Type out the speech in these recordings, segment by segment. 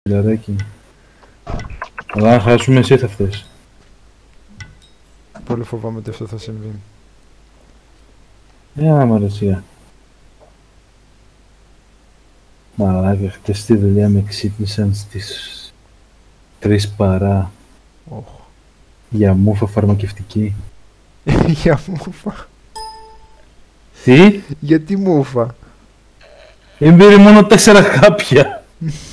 Λιαράκι. Αλλά αν χάσουμε εσύ θα φταίς. Πολύ φοβάμαι ότι αυτό θα συμβεί. Μαλωσία. Μαλάκα, χτες στη δουλειά με ξύπνησαν στις 3 παρά. Για μούφα φαρμακευτική. Για μούφα. Τι? Γιατί μούφα? Πήρε μόνο 4 χάπια.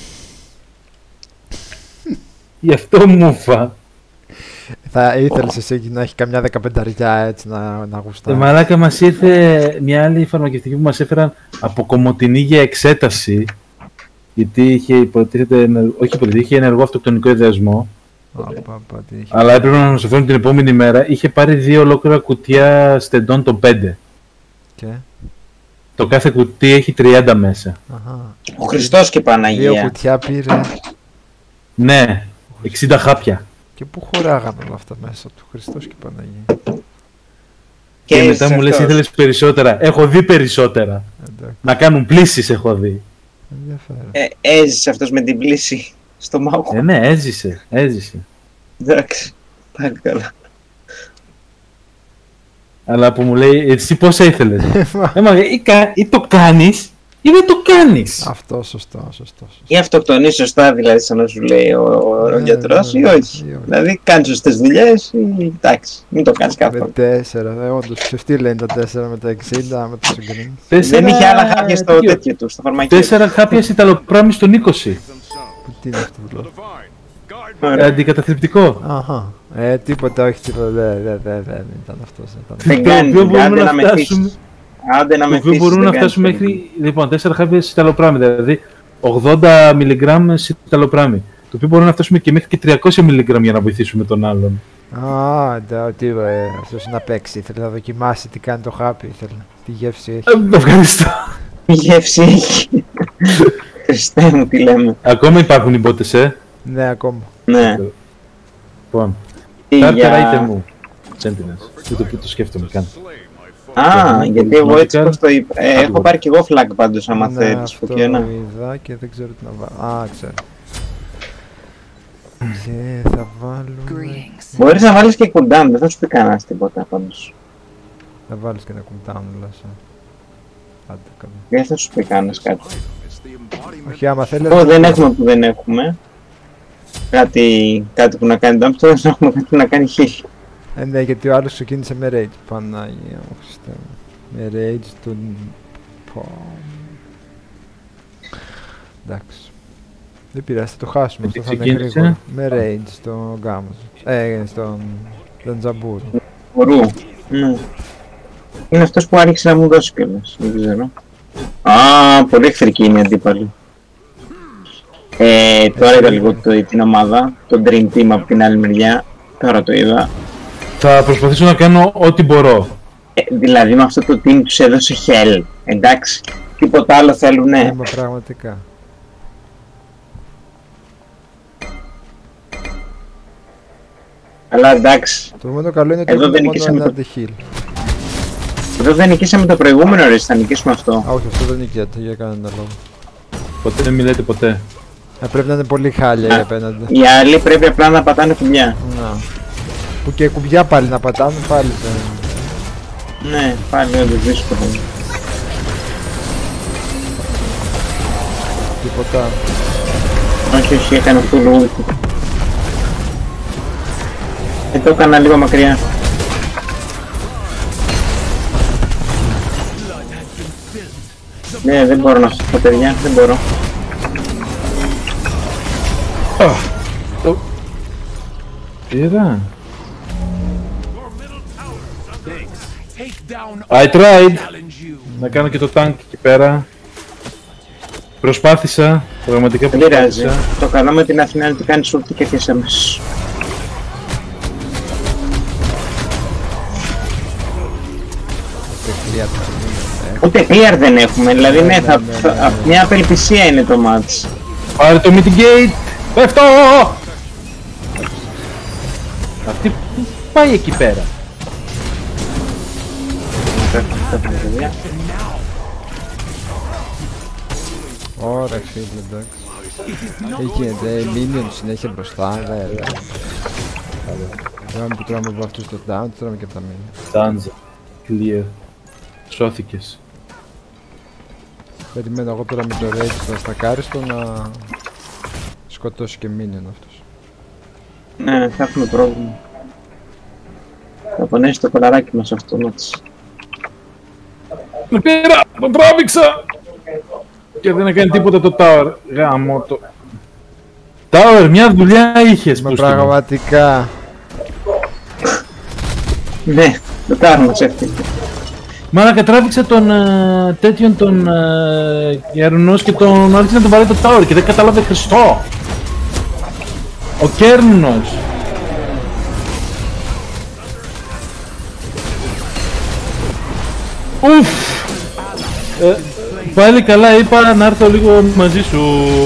Γι' αυτό μούφα. Θα ήθελες εσύ να έχει καμιά 15αριά έτσι να γουστάρει. Μαλάκα, μας ήρθε μια άλλη φαρμακευτική που μας έφεραν από Κομοτηνή για εξέταση. Γιατί είχε υποτίθεται, είχε ενεργό αυτοκτονικό ιδεασμό. Αλλά έπρεπε να μας το φέρουν την επόμενη μέρα. Είχε πάρει 2 ολόκληρα κουτιά στεντών των 5. Και? Το κάθε κουτί έχει 30 μέσα. Αχα. Ο Χριστός και Παναγία. 2 κουτιά πήρε. Ναι, 60 χάπια. Και πού χωράγαν όλα αυτά μέσα του, Χριστός και Παναγία. Και μετά μου λες ήθελες περισσότερα. Έχω δει περισσότερα. Εντάξει. Να κάνουν πλήσεις έχω δει. Έζησε αυτός με την πλήση στο μάγο. Ναι, έζησε. Εντάξει, πάλι καλά. Αλλά που μου λέει, εσύ πόσα ήθελες? Ή το κάνεις ή δεν το κάνεις. Αυτό σωστό. Ή αυτοκτονεί σωστά, δηλαδή, σαν να σου λέει ο γιατρός, ή όχι. Δηλαδή, κάνεις σωστές δουλειές ή εντάξει, μην το κάνεις καθόλου. Με 4, όντως, ξεφτύλα είναι τα 4 με τα 60, με το συγκρίνεις. Δεν είχε άλλα χάπια στο τέτοιο του, στο φαρμακείο. 4 χάπια Ιταλοπράμι στον 20. Τι είναι αυτό το λόγο? Αντικαταθλιπτικό. Αχα. Τίποτα, όχι τίποτα, δεν ήταν αυτός. Δεν κάνει, άντε να μεθύσεις. Το οποίο μπορούμε να φτάσουμε μέχρι, λοιπόν, 4 χάπια Ιταλοπράμι, δηλαδή 80 μιλιγκράμμ Ιταλοπράμι. Το οποίο μπορούμε να φτάσουμε και μέχρι και 300 μιλιγκράμμ για να βοηθήσουμε τον άλλον. Τι αυτός να παίξει, ήθελε να δοκιμάσει τι κάνει το χάπι, τι γεύση έχει. Ευχαριστώ. Τι γεύση έχει. Χριστέ μου, τι λέμε. Ακόμα υπάρχουν οι μπότες, Ναι, ακόμα. Ναι. Λοιπόν, κάρτερα είτε μου. Sentinels. Δεν το σκέφτομαι καν. Γιατί εγώ έτσι πως το είπα. Έχω πάρει κι εγώ flag πάντως, άμα θέλεις. Αυτό είδα και δεν ξέρω τι να βάλω. Ξέρω. Και θα βάλουμε... Μπορείς να βάλεις και cooldown, δεν θα σου πει κανένας τίποτα πάντως. Θα βάλεις και ένα cooldown, λες. Δεν θα σου πει κανένας κάτι. Όχι, άμα θέλετε... Δεν έχουμε που δεν έχουμε. Κάτι που να κάνει dump, τώρα δεν έχουμε κάτι που να κάνει heal. Ναι, γιατί ο άλλος ξεκίνησε με rage. Πανάγια μου, Χριστέ μου. Με rage του... Εντάξει. Δεν πειράζει, θα το χάσουμε. Αυτό θα είναι γρήγορο. Με rage στο Γκάμος. Στον Τζαμπούρ. Μπορού. Είναι αυτός που άρχισε να μου δώσει κιόλας. Δεν ξέρω. Πολύ εχθρική είναι η αντίπαλη. Τώρα είδα λίγο την ομάδα. Το Dream Team από την άλλη μεριά. Τώρα το είδα. Θα προσπαθήσω να κάνω ό,τι μπορώ. Δηλαδή με αυτό το team τους έδωσε hell. Εντάξει. Τίποτα άλλο θέλουνε. Ναι, πραγματικά. Αλλά εντάξει. Το μόνο καλό είναι ότι έχουμε μόνο ένα heal. Εδώ δεν νικήσαμε το προηγούμενο, ρε, θα νικήσουμε αυτό. Όχι, αυτό δεν νικιέται για κανένα λόγο. Ποτέ δεν μιλάτε ποτέ. Πρέπει να είναι πολύ χάλια οι απέναντι. Οι άλλοι πρέπει απλά να πατάνε κουμπιά. Που και κουμπιά πάλι να πατάνε, πάλι δεν... Ναι, πάλι όντως δύσκολο. Τίποτα. Όχι, έκανε αυτό το ούλτι. Το έκανα λίγο μακριά. Ναι, δεν μπορώ να σας πω, παιδιά, δεν μπορώ. Είδα. I tried. Να κάνω και το tank εκεί πέρα. Προσπάθησα, πραγματικά προσπάθησα. Το καλό με την Αθηνά είναι ότι κάνεις ulti και θες αμέσως. Ούτε clear δεν έχουμε, δηλαδή ναι, μια απελπισία είναι το match. Πάρε το mitigate! Πέφτω! Αυτή που πάει εκεί πέρα. Ωραία φίλε, εντάξει. Τι γίνεται, minion συνέχεια μπροστά, Τώρα που τρώμε από αυτούς το down, τρώμε και από τα minion. Τάντζα, clear. Σώθηκες. Περιμένω εγώ τώρα με το rage στο στακάριστο να σκοτώσει και minion αυτός. Ναι, θα έχουμε πρόβλημα. Θα πονέσει το κολαράκι μας αυτόματος. Με πήρα! Τον τράβηξα! Και δεν έκανε τίποτα το tower. Γάμο το. Tower, μια δουλειά είχες. Μα πραγματικά. Ναι, το tower μας έφυγε. Μάλακα τράβηξα τον τέτοιον τον Γερνός και τον άρχισε να τον βαράει το tower και δεν κατάλαβε Χριστό. Ο Κέρνος. Ουφ. Πάλι καλά, είπα να έρθω λίγο μαζί σου.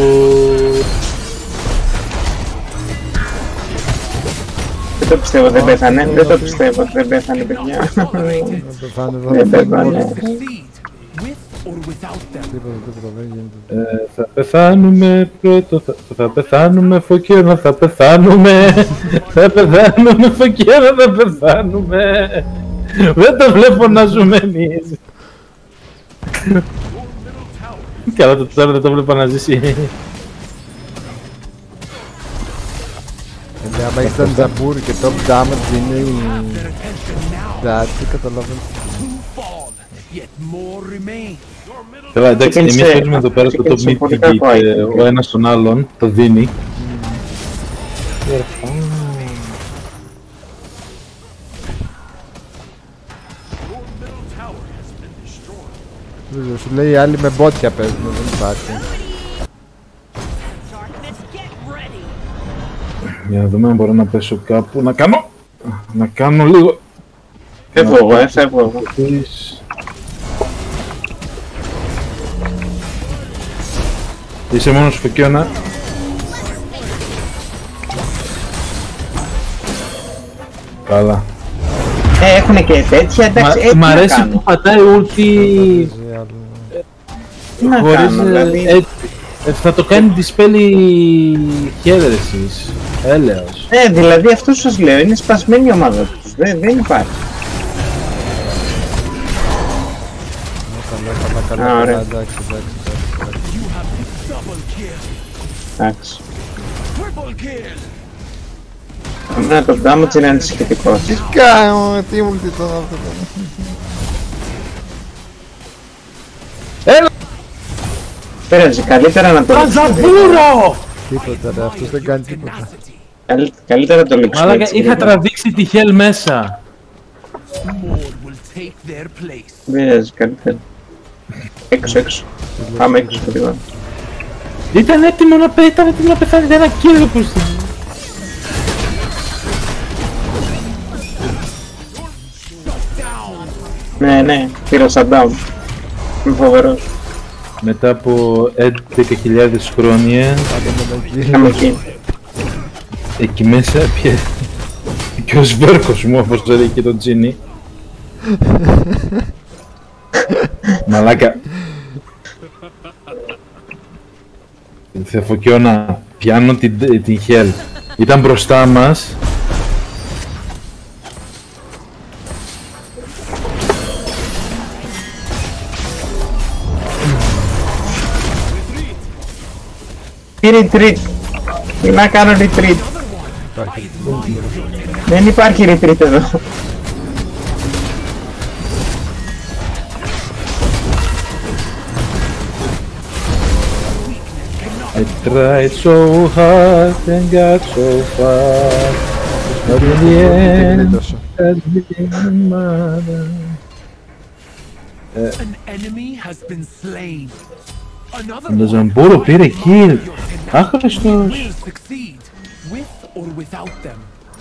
Δεν το πιστεύω, δεν πέθανε. Δεν το πιστεύω, δεν πέθανε, παιδιά. Δεν πέθανε. Θα πεθάνουμε πρώτο, θα πεθάνουμε Φωκίωνα, θα πεθάνουμε. Θα πεθάνουμε Φωκίωνα, θα πεθάνουμε. Δεν το βλέπω να ζούμε εμείς. Καλά, το τώρα δεν το βλέπω να ζήσει. Άμα έχεις τα Τζαμπούρ και top damage είναι η Δάτσι, καταλαβαίνεις. Καλά, εντάξει, εμείς παίζουμε εδώ πέρα στο top mid και ο ένας τον άλλον το δίνει. Σου λέει οι άλλοι με μπότια παίζουν, δεν υπάρχει. Για να δούμε αν μπορώ να πέσω κάπου, να κάνω λίγο. Φεύγω εγώ, φεύγω εγώ. Είσαι μόνος Φωκίωνα. Καλά. Έχουνε και τέτοια, εντάξει, έτσι μ' να αρέσει κάνω. που πατάει ulti Τι να χωρίς κάνω, δηλαδή. θα το κάνει dispel χαίρεσης, έλεος. Δηλαδή αυτό σας λέω, είναι σπασμένη η ομάδα τους, δεν υπάρχει. Καλά, ωραία. εντάξει. Εντάξει. Αμένα το damage είναι ανησυχητικός. Τι κάνω, τι ulti ήταν αυτό. Έλα! Πέρασε, καλύτερα να το Τραζαβούρο! Τίποτα ρε, αυτός δεν κάνει τίποτα. Καλύτερα να το λήξουμε. Μαλάκα, έτσι, είχα λοιπόν. τραβήξει τη Hell μέσα. Πέρασε, καλύτερα. Έξω. Πάμε έξω λίγο. Ήταν έτοιμο να πεθάνει, δεν ένα κύριο προς την... Ναι, πήρα shutdown. Είμαι φοβερός. Μετά από 11.000 χρόνια, Είχαμε εκεί. εκεί μέσα πια... και ο Σβέρκος μου, όπως το λέει και το Τζίνι. Μαλάκα. Θα Φωκίωνα, πιάνω την Hell. Ήταν μπροστά μας. Τι retreat. Τι να κάνω retreat. Δεν υπάρχει retreat εδώ. I tried so hard and got so far, but in the end, has been mother. An enemy has been slain. Το Ζαμπούρο πήρε kill. Άχρηστος. Will succeed with or without them.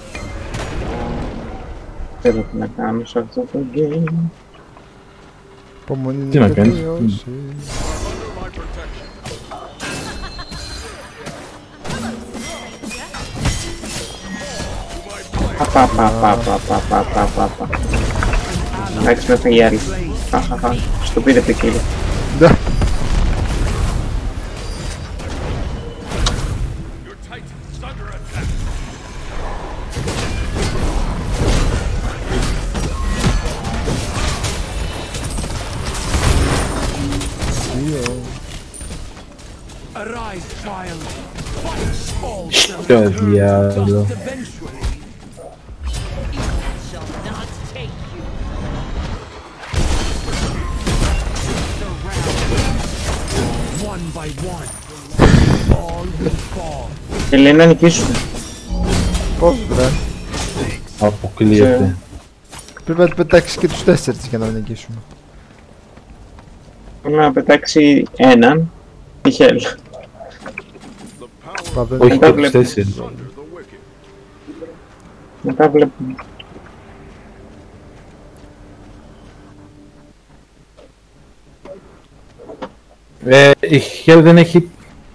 Θέλω τι να κάνω σε αυτό το game. Υπομονή Τι να κάνεις. τελειώσει. Παπα. Εντάξει, με έφαγε η άλλη. Χαχαχα, στο πήρε το κύριο. Arise, child. Fight all Το διάλογο. eventually. shall not take you. One by one. All will fall. Και λέει να νικήσουμε. Πώς βρε. Αποκλείεται. Πρέπει να πετάξεις και τους 4 για να νικήσουμε. Θέλω να πετάξει έναν. Τυχαίο. Όχι τα το βλέπω. 4. Μετά βλέπουμε. Η Hell δεν έχει...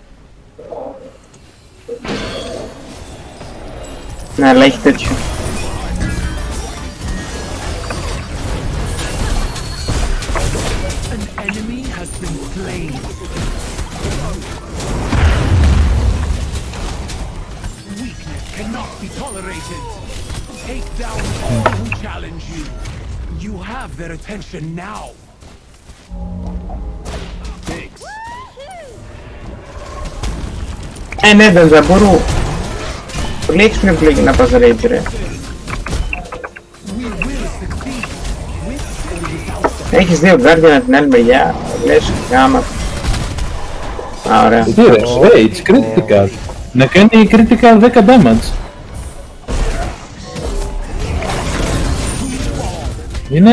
Ναι, αλλά έχει τέτοιο. An enemy has been slain. Weakness cannot be tolerated. Take down all who challenge you. You have their attention now. Ναι, δεν θα μπορώ. Πολύ έξυπνη επιλογή να πας rage, ρε. Έχεις δύο guardian από την άλλη μεριά. Λες, γάμα. Α, ωραία. Τι ρε, Rage, critical. Να κάνει critical 10 damage. Είναι...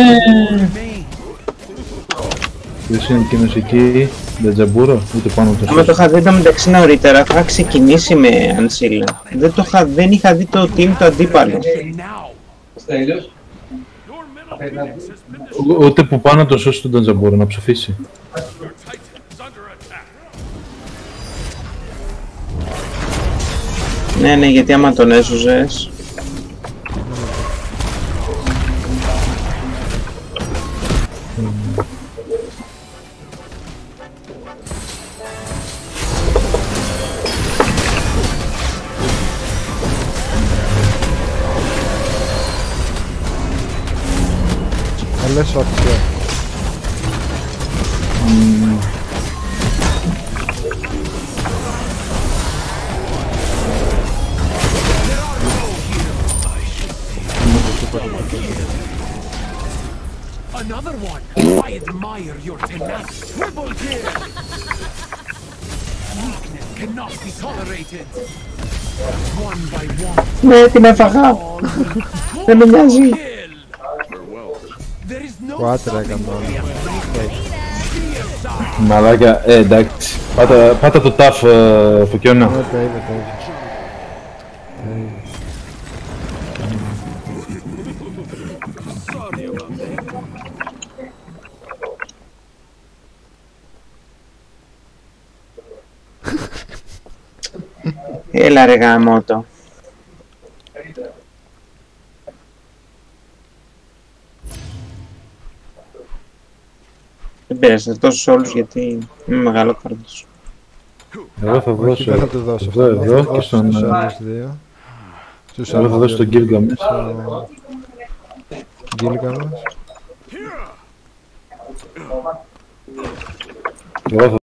Ποιος είναι εκείνος εκεί, Ντατζαμπούρο, ούτε πάνω το Άμα το είχα δει το μεταξύ νωρίτερα, θα είχα ξεκινήσει με Ancilla. Δεν είχα δει το team το αντίπαλο. Ούτε που πάνω το σώσει τον Ντατζαμπούρο να ψοφήσει. Ναι, ναι, γιατί άμα τον έσωζες... Λες αυτό. Another one. I admire your tenacity. Triple kill. Weakness cannot be tolerated. One by one. Ναι, την έφαγα. Δεν με νοιάζει. There is no Κουάτρα έκανα όλα. Μαλάκια, εντάξει. Πάτα το ταφ, Φωκιώνα. Τα είπε. Έλα ρε γαμώτο. Δεν πειράζει, θα δώσω σε όλους γιατί είμαι μεγάλο κάρτος. Εγώ θα Όχι, δεν θα δώσω το δώσω. εδώ και στον... Στους άλλους δύο. Εγώ θα δώσω στον Gilgamesh. Gilgamesh. Εγώ θα